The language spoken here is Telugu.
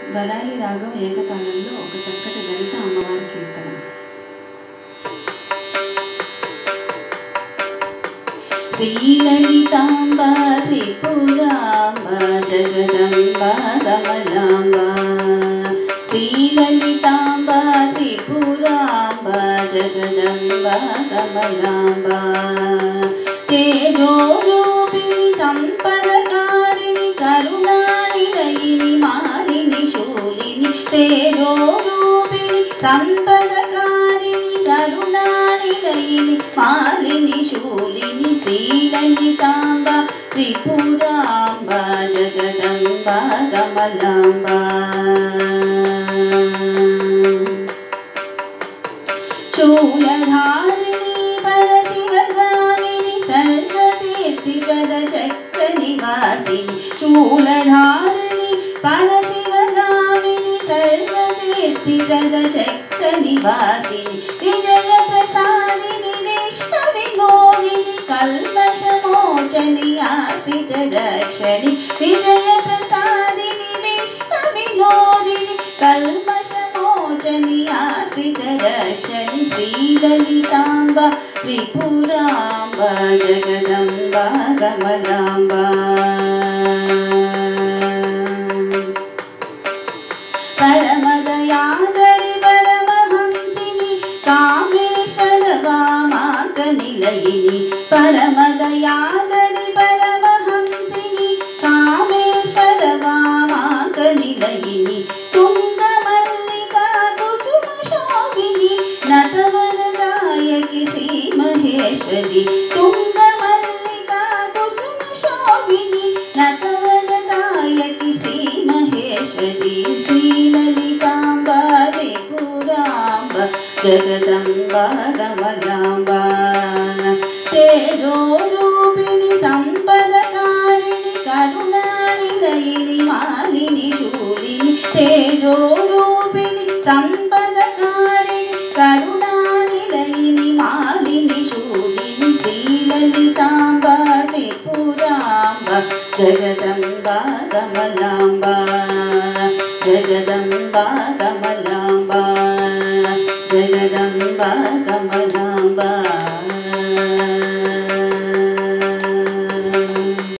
గలాలి రాగం ఏకతాళంలో ఒక చక్కటి లలిత అమ్మవారి కీర్తన. శ్రీలలితాంబ త్రిపురాంబ జగదంబ కమలాంబ, శ్రీలలితాంబ త్రిపురాంబ జగదంబ కమలాంబ, తేజోరూపిణి సంపదకారిణి కరుణానిలయిని మాలిని శూలిని, తేజోరూపిణి సంపదకారిణి కరుణానిలయిని మాలిని శూలిని, శ్రీలలితాంబ త్రిపురాంబ జగదంబ కమలాంబ. శూలధారిణి పరశివగామిని సర్వసిద్ధిప్రద చక్ర నివాసిని, శూలధారిణి పరశివగామిని సర్వసిద్ధిప్రద చక్ర నివాసిని, విజయ ప్రసాదిని విశ్వ వినోదిని కల్మషమోచని ఆశ్రిత రక్షణి, విజయ ప్రసాదిని విశ్వ వినోదిని కల్మషమోచని ఆశ్రిత రక్షణి, శ్రీలలితాంబ త్రిపురాంబ జగదంబ కమలాంబ. పరమదయాగరి పరమహంసిని కామేశ్వర వామాక నిలయిని, పరమదయాగరి పరమహంసిని కామేశ్వర వామాక నిలయిని, తుంగమల్లికా కుసుమ శోభిని నతవరదాయకి శ్రీ మహేశ్వరి, తుంగమల్లికా కుసుమ శోభిని నతవరదాయకి శ్రీ మహేశ్వరి, శ్రీలలితాంబ త్రిపురాంబ జగదంబ కమలాంబ, తేజోరూపిణి సంపదకారిణి కరుణానిలయిని మాలిని శూలిని, తేజోరూపిణి సంపదకారిణి కరుణానిలయిని మాలిని శూలిని, శ్రీలలితాంబ త్రిపురాంబ జగదంబ కమలాంబ జగదంబ.